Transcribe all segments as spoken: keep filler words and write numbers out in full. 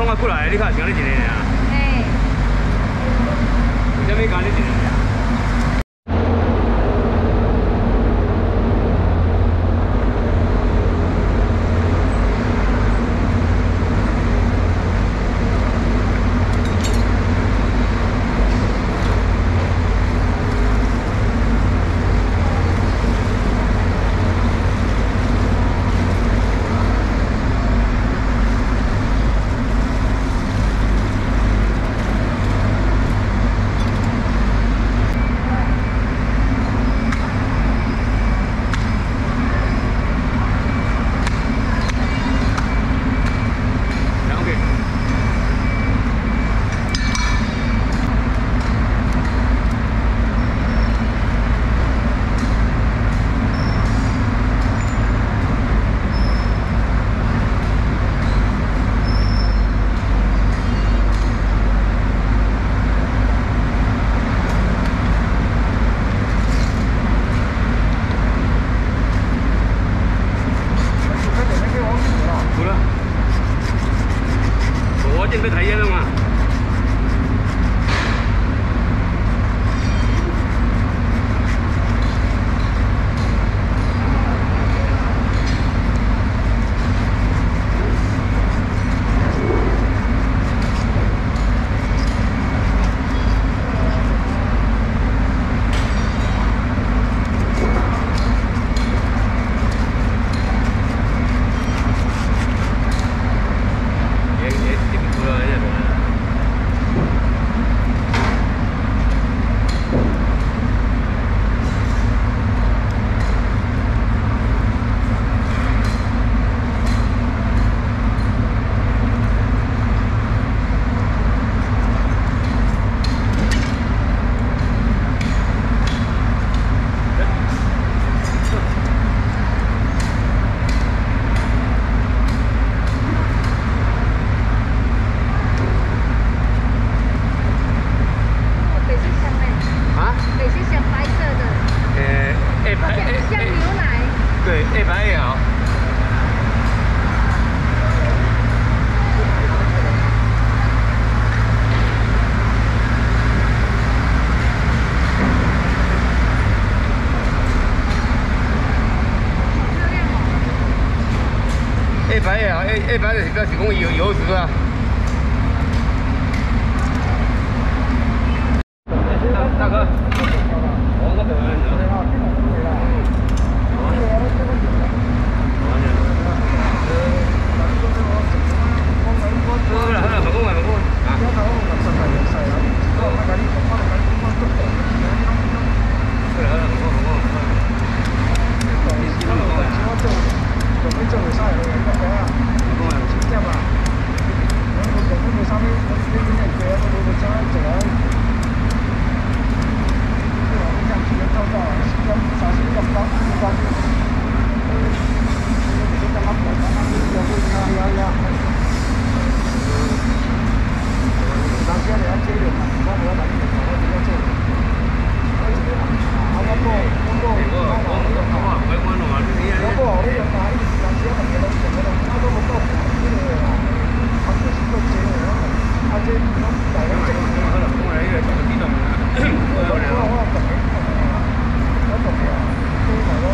我过来，你看像你一个尔。哎。为什么讲你一个尔？ A 白的啊 ，A A 白的是表示讲油油脂啊。大哥，我那个。好啦好啦，慢讲慢慢讲啊。好啦好啦，慢讲慢讲。 准备做会使的，个个啊，七点啊，我我根本无啥物，我这边练过啊，都无啥做啊。你话你这样几点走到啊？四点三四点到五点。你干嘛跑？要不要要要？当时你要接人嘛，我无等你，我直接做。我一个人，啊，我过我过，我我我我我我弄啊，你你。 我講呢樣嘢，有時可能嘢都成嗰度，啱啱好多呢個嘢，咁都先到借嚟咯。阿姐，咁大家即係可能講你呢個自動啊，我我我我讀嘅，我讀嘅，都係咯。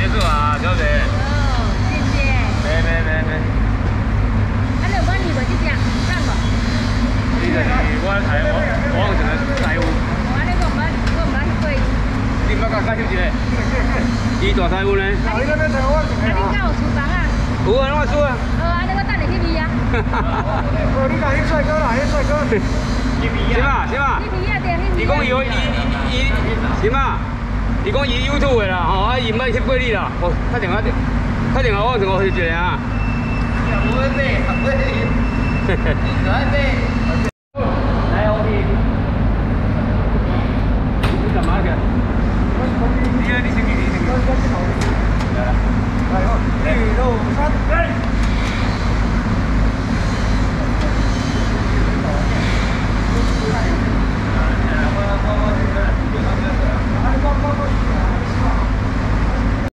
结束啊，小姐。 哦，谢谢。 没没没没。 啊，你有关你无这只，干无？ 你就是我台我我往前台湾。 我安尼我唔捌，我唔捌去过。 你捌甲介绍一个？伊大台湾呢？ 啊，你那边台湾怎么啊，你敢有厨房啊？ 有啊，我输啊。 好啊，你我等你去味啊。 哦，你讲迄帅哥啦，迄帅哥。 是嘛是嘛？ 去味啊，对，去味。 伊讲伊伊伊是嘛？伊讲伊 YouTube 的啦，吼，啊伊毋捌翕过你啦，哦，打电话打电话我同我翕一个啊。也无要买，买，就爱买。